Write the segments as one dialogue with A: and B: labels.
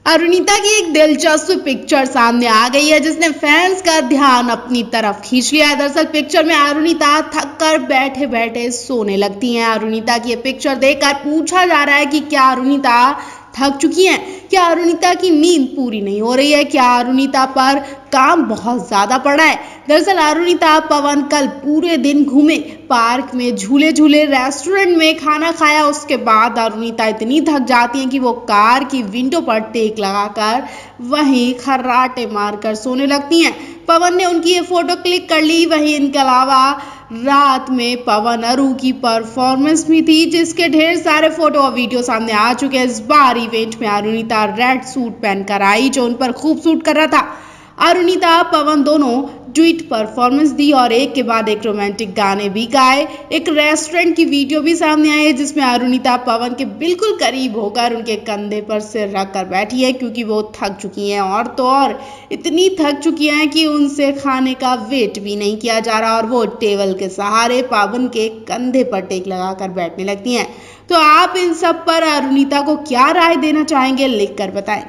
A: अरुणिता की एक दिलचस्प पिक्चर सामने आ गई है जिसने फैंस का ध्यान अपनी तरफ खींच लिया है। दरअसल पिक्चर में अरुणिता थक कर बैठे बैठे सोने लगती हैं। अरुणिता की ये पिक्चर देखकर पूछा जा रहा है कि क्या अरुणिता थक चुकी हैं? क्या अरुणिता की नींद पूरी नहीं हो रही है? क्या अरुणिता पर काम बहुत ज्यादा पड़ा है? दरअसल अरुणिता पवन कल पूरे दिन घूमे, पार्क में झूले झूले, रेस्टोरेंट में खाना खाया। उसके बाद अरुणिता इतनी थक जाती हैं कि वो कार की विंडो पर टेक लगाकर वहीं खर्राटे मारकर सोने लगती हैं। पवन ने उनकी ये फोटो क्लिक कर ली। वहीं इनके अलावा रात में पवन अरु की परफॉर्मेंस भी थी जिसके ढेर सारे फोटो और वीडियो सामने आ चुके हैं। इस बार इवेंट में अरुणिता रेड सूट पहनकर आई जो उन पर खूब सूट कर रहा था। अरुणिता पवन दोनों ड्यूट परफॉर्मेंस दी और एक के बाद एक रोमांटिक गाने भी गाए। एक रेस्टोरेंट की वीडियो भी सामने आई है जिसमें अरुणिता पवन के बिल्कुल करीब होकर उनके कंधे पर सिर रखकर बैठी है क्योंकि वो थक चुकी हैं और तो और इतनी थक चुकी हैं कि उनसे खाने का वेट भी नहीं किया जा रहा और वो टेबल के सहारे पवन के कंधे पर टेक लगाकर बैठने लगती हैं। तो आप इन सब पर अरुणिता को क्या राय देना चाहेंगे, लिखकर बताएं।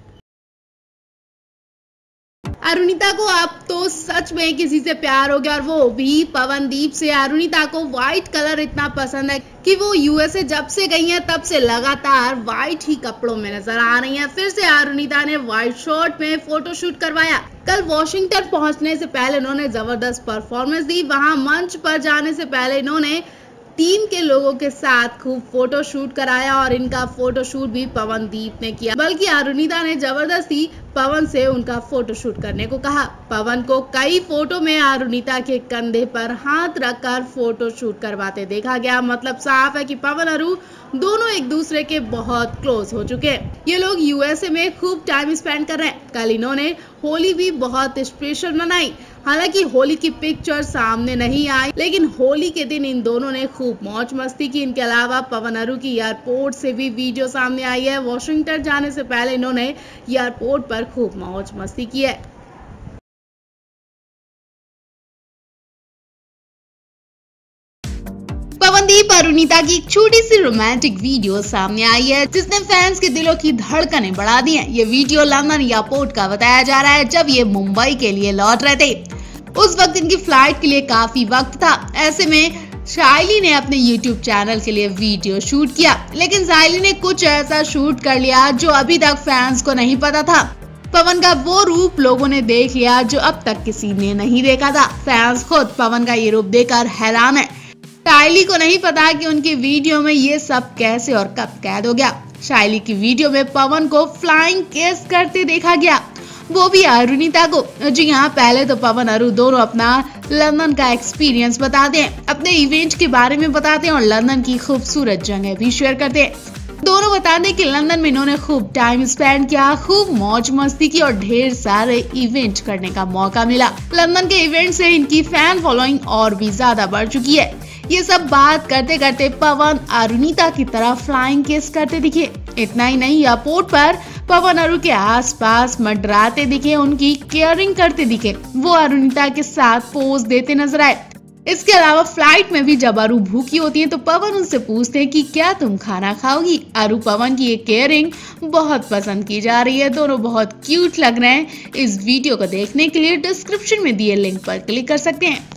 A: अरुणिता को अब तो सच में किसी से प्यार हो गया और वो भी पवनदीप से। अरुणिता को व्हाइट कलर इतना पसंद है कि वो यूएसए जब से गई हैं तब से लगातार व्हाइट ही कपड़ों में नजर आ रही हैं। फिर से अरुणिता ने व्हाइट शर्ट में फोटोशूट करवाया। कल वॉशिंगटन पहुंचने से पहले इन्होंने जबरदस्त परफॉर्मेंस दी। वहां मंच पर जाने से पहले इन्होंने टीम के लोगों के साथ खूब फोटो शूट कराया और इनका फोटो शूट भी पवनदीप ने किया, बल्कि अरुणिता ने जबरदस्ती पवन से उनका फोटो शूट करने को कहा। पवन को कई फोटो में अरुणिता के कंधे पर हाथ रखकर फोटो शूट करवाते देखा गया। मतलब साफ है कि पवन अरु दोनों एक दूसरे के बहुत क्लोज हो चुके हैं। ये लोग यूएसए में खूब टाइम स्पेंड कर रहे हैं। कल इन्होंने होली भी बहुत स्पेशल मनाई। हालांकि होली की पिक्चर सामने नहीं आई, लेकिन होली के दिन इन दोनों ने खूब मौज मस्ती की। इनके अलावा पवन अरु की एयरपोर्ट से भी वीडियो सामने आई है। वॉशिंगटन जाने से पहले इन्होंने एयरपोर्ट पर खूब मौज मस्ती की है। पवनदीप अरुणिता की एक छोटी सी रोमांटिक वीडियो सामने आई है जिसने फैंस के दिलों की धड़कनें बढ़ा दी हैं। ये वीडियो लंदन एयरपोर्ट का बताया जा रहा है जब ये मुंबई के लिए लौट रहे थे। उस वक्त इनकी फ्लाइट के लिए काफी वक्त था। ऐसे में साइली ने अपने YouTube चैनल के लिए वीडियो शूट किया, लेकिन साइली ने कुछ ऐसा शूट कर लिया जो अभी तक फैंस को नहीं पता था। पवन का वो रूप लोगों ने देख लिया जो अब तक किसी ने नहीं देखा था। फैंस खुद पवन का ये रूप देखकर हैरान है। साइली को नहीं पता कि उनकी वीडियो में ये सब कैसे और कब कैद हो गया। साइली की वीडियो में पवन को फ्लाइंग किस करते देखा गया, वो भी अरुणिता को। जी हाँ, पहले तो पवन अरु दोनों अपना लंदन का एक्सपीरियंस बताते हैं, अपने इवेंट के बारे में बताते हैं और लंदन की खूबसूरत जगह भी शेयर करते हैं। दोनों बताते हैं कि लंदन में इन्होंने खूब टाइम स्पेंड किया, खूब मौज मस्ती की और ढेर सारे इवेंट करने का मौका मिला। लंदन के इवेंट से इनकी फैन फॉलोइंग और भी ज्यादा बढ़ चुकी है। ये सब बात करते करते पवन अरुणिता की तरह फ्लाइंग किस करते दिखे। इतना ही नहीं, एयरपोर्ट पर पवन अरु के आसपास मंडराते दिखे, उनकी केयरिंग करते दिखे। वो अरुणिता के साथ पोज देते नजर आए। इसके अलावा फ्लाइट में भी जब अरु भूखी होती है तो पवन उनसे पूछते हैं कि क्या तुम खाना खाओगी। अरु पवन की ये केयरिंग बहुत पसंद की जा रही है। दोनों बहुत क्यूट लग रहे हैं। इस वीडियो को देखने के लिए डिस्क्रिप्शन में दिए लिंक पर क्लिक कर सकते हैं।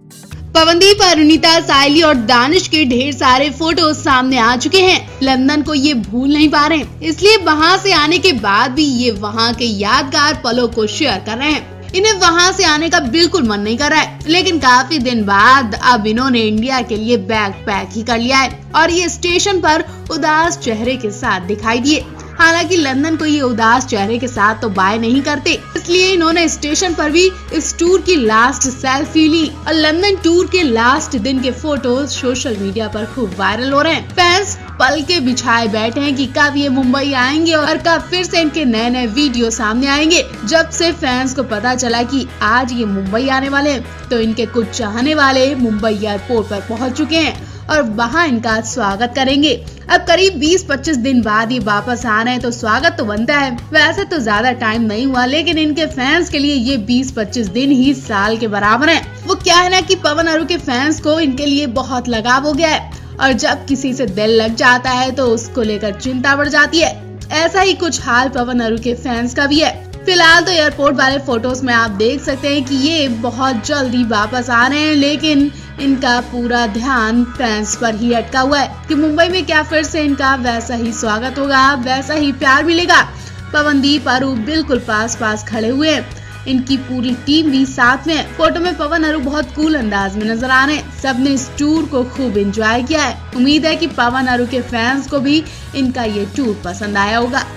A: पवनदीप, अरुणिता, साइली और दानिश के ढेर सारे फोटोज सामने आ चुके हैं। लंदन को ये भूल नहीं पा रहे, इसलिए वहां से आने के बाद भी ये वहां के यादगार पलों को शेयर कर रहे हैं। इन्हें वहां से आने का बिल्कुल मन नहीं कर रहा है, लेकिन काफी दिन बाद अब इन्होंने इंडिया के लिए बैग पैक ही कर लिया है और ये स्टेशन पर उदास चेहरे के साथ दिखाई दिए। हालांकि लंदन को ये उदास चेहरे के साथ तो बाय नहीं करते, इसलिए इन्होंने स्टेशन पर भी इस टूर की लास्ट सेल्फी ली और लंदन टूर के लास्ट दिन के फोटोज सोशल मीडिया पर खूब वायरल हो रहे हैं। फैंस पल के बिछाए बैठे हैं कि कब ये मुंबई आएंगे और कब फिर से इनके नए नए वीडियो सामने आएंगे। जब से फैंस को पता चला कि आज ये मुंबई आने वाले हैं तो इनके कुछ चाहने वाले मुंबई एयरपोर्ट पर पहुंच चुके हैं और वहां इनका स्वागत करेंगे। अब करीब 20-25 दिन बाद ये वापस आ रहे हैं तो स्वागत तो बनता है। वैसे तो ज्यादा टाइम नहीं हुआ, लेकिन इनके फैंस के लिए ये 20-25 दिन ही साल के बराबर हैं। वो क्या है ना कि पवन अरु के फैंस को इनके लिए बहुत लगाव हो गया है और जब किसी से दिल लग जाता है तो उसको लेकर चिंता बढ़ जाती है। ऐसा ही कुछ हाल पवन अरू के फैंस का भी है। फिलहाल तो एयरपोर्ट वाले फोटोज में आप देख सकते हैं कि ये बहुत जल्दी वापस आ रहे हैं, लेकिन इनका पूरा ध्यान फैंस पर ही अटका हुआ है कि मुंबई में क्या फिर से इनका वैसा ही स्वागत होगा, वैसा ही प्यार मिलेगा। पवनदीप अरू बिल्कुल पास पास खड़े हुए हैं, इनकी पूरी टीम भी साथ में है। फोटो में पवन अरू बहुत कूल अंदाज में नजर आ रहे हैं। सबने इस टूर को खूब एंजॉय किया है। उम्मीद है कि पवन अरू के फैंस को भी इनका ये टूर पसंद आया होगा।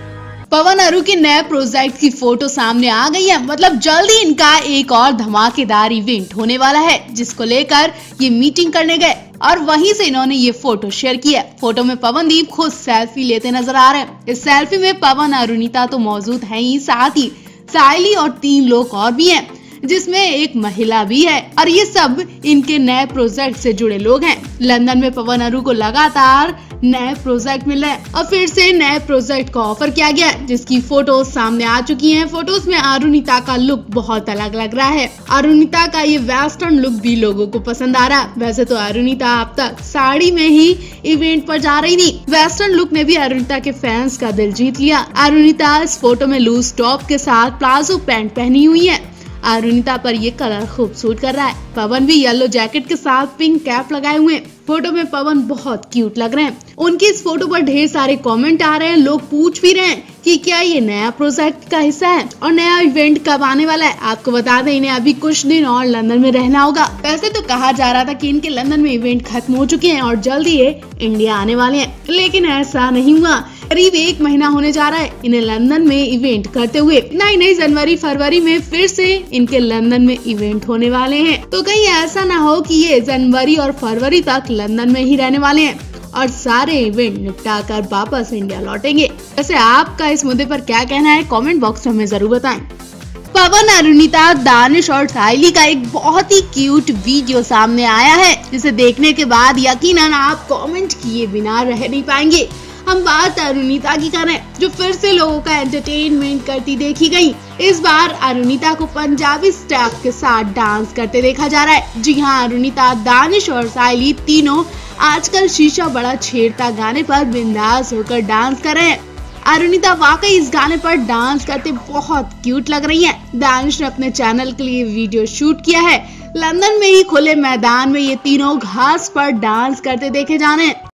A: पवन अरू के नए प्रोजेक्ट की फोटो सामने आ गई है। मतलब जल्दी इनका एक और धमाकेदार इवेंट होने वाला है, जिसको लेकर ये मीटिंग करने गए और वहीं से इन्होंने ये फोटो शेयर किया। फोटो में पवनदीप खुद सेल्फी लेते नजर आ रहे हैं। इस सेल्फी में पवन अरुणिता तो मौजूद है ही, साथ ही साइली और 3 लोग और भी हैं, जिसमें एक महिला भी है और ये सब इनके नए प्रोजेक्ट से जुड़े लोग हैं। लंदन में पवन अरू को लगातार नए प्रोजेक्ट मिल रहे हैं और फिर से नए प्रोजेक्ट को ऑफर किया गया, जिसकी फोटोज सामने आ चुकी हैं। फोटोज में अरुणिता का लुक बहुत अलग लग रहा है। अरुणिता का ये वेस्टर्न लुक भी लोगों को पसंद आ रहा है। वैसे तो अरुणिता अब तक साड़ी में ही इवेंट पर जा रही थी। वेस्टर्न लुक ने भी अरुणिता के फैंस का दिल जीत लिया। अरुणिता इस फोटो में लूज टॉप के साथ प्लाजो पैंट पहनी हुई है। अरुणिता पर ये कलर खूब सूट कर रहा है। पवन भी येलो जैकेट के साथ पिंक कैप लगाए हुए हैं। फोटो में पवन बहुत क्यूट लग रहे हैं। उनकी इस फोटो पर ढेर सारे कमेंट आ रहे हैं। लोग पूछ भी रहे हैं कि क्या ये नया प्रोजेक्ट का हिस्सा है और नया इवेंट कब आने वाला है। आपको बता दें, इन्हें अभी कुछ दिन और लंदन में रहना होगा। वैसे तो कहा जा रहा था कि इनके लंदन में इवेंट खत्म हो चुके हैं और जल्दी ये इंडिया आने वाले हैं, लेकिन ऐसा नहीं हुआ। करीब 1 महीना होने जा रहा है इन्हें लंदन में इवेंट करते हुए। नहीं जनवरी फरवरी में फिर से इनके लंदन में इवेंट होने वाले हैं। तो कहीं ऐसा ना हो कि ये जनवरी और फरवरी तक लंदन में ही रहने वाले हैं और सारे इवेंट निपटा कर वापस इंडिया लौटेंगे। वैसे आपका इस मुद्दे पर क्या कहना है, कमेंट बॉक्स में हमें जरूर बताएं। पवन, अरुणिता, दानिश और साइली का एक बहुत ही क्यूट वीडियो सामने आया है, जिसे देखने के बाद यकीनन आप कमेंट किए बिना रह नहीं पाएंगे। हम बात अरुणिता की करें, जो फिर से लोगों का एंटरटेनमेंट करती देखी गई। इस बार अरुणिता को पंजाबी स्टेप के साथ डांस करते देखा जा रहा है। जी हाँ, अरुणिता, दानिश और साइली तीनों आजकल शीशा बड़ा छेड़ता गाने पर बिंदास होकर डांस कर रहे हैं। अरुणिता वाकई इस गाने पर डांस करते बहुत क्यूट लग रही है। दानिश ने अपने चैनल के लिए वीडियो शूट किया है। लंदन में ही खुले मैदान में ये तीनों घास पर डांस करते देखे जा रहे हैं।